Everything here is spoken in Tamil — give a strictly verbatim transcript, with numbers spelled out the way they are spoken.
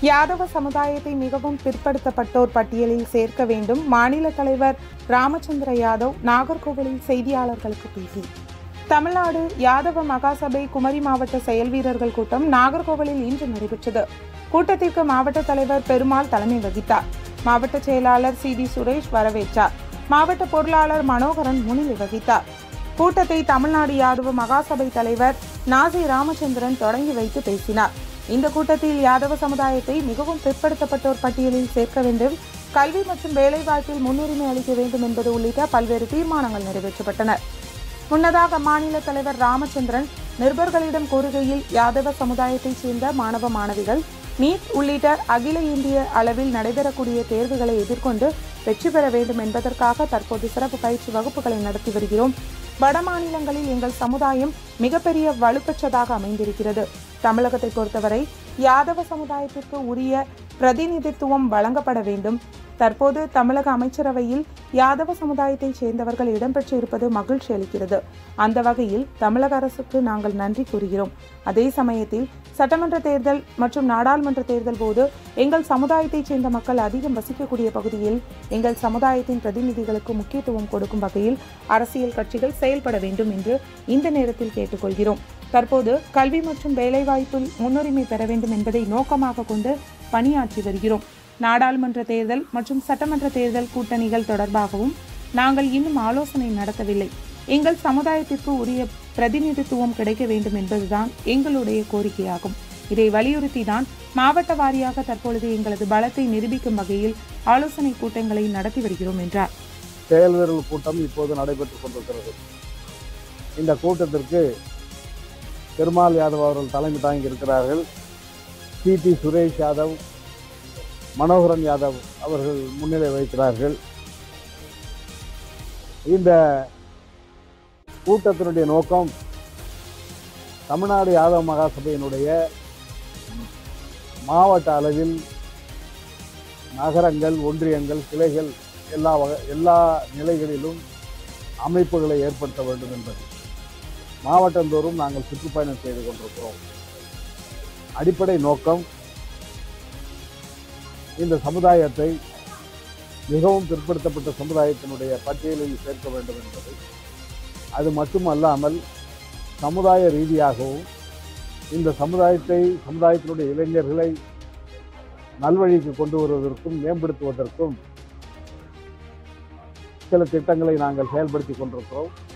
யாதவ சமுதாயத்தை மிகவும் பிற்படுத்தப்பட்டோர் பட்டியலில் சேர்க்க வேண்டும். மாநில தலைவர் ராமச்சந்திர யாதவ் நாகர்கோவிலில் செய்தியாளர்களுக்கு பேட்டி. தமிழ்நாடு யாதவ மகாசபை குமரி மாவட்ட செயல் வீரர்கள் கூட்டம் நாகர்கோவிலில் இன்று நடைபெற்றது. கூட்டத்திற்கு மாவட்ட தலைவர் பெருமாள் தலைமை வகித்தார். மாவட்ட செயலாளர் சி டி சுரேஷ் வரவேற்றார். மாவட்ட பொருளாளர் மனோகரன் முன்னிலை வகித்தார். கூட்டத்தை தமிழ்நாடு யாதவ மகாசபை தலைவர் நாசி ராமச்சந்திரன் தொடங்கி வைத்து பேசினார். இந்த கூட்டத்தில் யாதவ சமுதாயத்தை மிகவும் பிற்படுத்தப்பட்டோர் பட்டியலில் சேர்க்க வேண்டும், கல்வி மற்றும் வேலைவாய்ப்பில் முன்னுரிமை அளிக்க வேண்டும் என்பது உள்ளிட்ட பல்வேறு தீர்மானங்கள் நிறைவேற்றப்பட்டன. முன்னதாக மாநில தலைவர் ராமச்சந்திரன் நிருபர்களிடம் கூறுகையில், யாதவ சமுதாயத்தைச் சேர்ந்த மாணவ மாணவிகள் நீட் உள்ளிட்ட அகில இந்திய அளவில் நடைபெறக்கூடிய தேர்வுகளை எதிர்கொண்டு வெற்றி பெற வேண்டும் என்பதற்காக தற்போது சிறப்பு பயிற்சி வகுப்புகளை நடத்தி வருகிறோம். வட மாநிலங்களில் எங்கள் சமுதாயம் மிகப்பெரிய வலுப்பெற்றதாக அமைந்திருக்கிறது. தமிழகத்தை பொறுத்தவரை யாதவ சமுதாயத்திற்கு உரிய பிரதிநிதித்துவம் வழங்கப்பட வேண்டும். தற்போது தமிழக அமைச்சரவையில் யாதவ சமுதாயத்தைச் சேர்ந்தவர்கள் இடம்பெற்றிருப்பது மகிழ்ச்சி அளிக்கிறது. அந்த வகையில் தமிழக அரசுக்கு நாங்கள் நன்றி கூறுகிறோம். அதே சமயத்தில் சட்டமன்ற தேர்தல் மற்றும் நாடாளுமன்ற தேர்தல் போது எங்கள் சமுதாயத்தைச் சேர்ந்த மக்கள் அதிகம் வசிக்கக்கூடிய பகுதியில் எங்கள் சமுதாயத்தின் பிரதிநிதிகளுக்கு முக்கியத்துவம் கொடுக்கும் வகையில் அரசியல் கட்சிகள் செயல்பட வேண்டும் என்று இந்த நேரத்தில் கேட்டுக்கொள்கிறோம். தற்போது கல்வி மற்றும் வேலைவாய்ப்பில் முன்னுரிமை பெற வேண்டும் என்பதை நோக்கமாக கொண்டு பணியாற்றி வருகிறோம். நாடாளுமன்ற தேர்தல் மற்றும் சட்டமன்ற தேர்தல் கூட்டணிகள் தொடர்பாகவும் நாங்கள் இன்னும் ஆலோசனை நடத்தவில்லை. எங்கள் சமுதாயத்திற்கு உரிய பிரதிநிதித்துவம் கிடைக்க வேண்டும் என்பதுதான் எங்களுடைய கோரிக்கையாகும். இதை வலியுறுத்தி தான் மாவட்ட வாரியாக தற்பொழுது எங்களது பலத்தை நிரூபிக்கும் வகையில் ஆலோசனை கூட்டங்களை நடத்தி வருகிறோம் என்றார். செயல் வீரர்கள் கூட்டம் இப்போது நடைபெற்றுக் கொண்டிருக்கிறது. இந்த கூட்டத்திற்கு பெருமாள் யாதவ் அவர்கள் தலைமை தாங்கி இருக்கிறார்கள். சி டி சுரேஷ் யாதவ், மனோகரன் யாதவ் அவர்கள் முன்னிலை வகிக்கிறார்கள். இந்த கூட்டத்தினுடைய நோக்கம் தமிழ்நாடு யாதவ மகாசபையினுடைய மாவட்ட அளவில் நகரங்கள், ஒன்றியங்கள், கிளைகள் எல்லா வகை எல்லா நிலைகளிலும் அமைப்புகளை ஏற்படுத்த வேண்டும் என்பது. மாவட்டந்தோறும் நாங்கள் சுற்றுப்பயணம் செய்து கொண்டிருக்கிறோம். அடிப்படை நோக்கம் இந்த சமுதாயத்தை மிகவும் பிற்படுத்தப்பட்ட சமுதாயத்தினுடைய பட்டியலில் சேர்க்க வேண்டும் என்பது. அது மட்டுமல்லாமல் சமுதாய ரீதியாகவும் இந்த சமுதாயத்தை சமுதாயத்தினுடைய இளைஞர்களை நல்வழிக்கு கொண்டு வருவதற்கும் மேம்படுத்துவதற்கும் சில திட்டங்களை நாங்கள் செயல்படுத்தி கொண்டிருக்கிறோம்.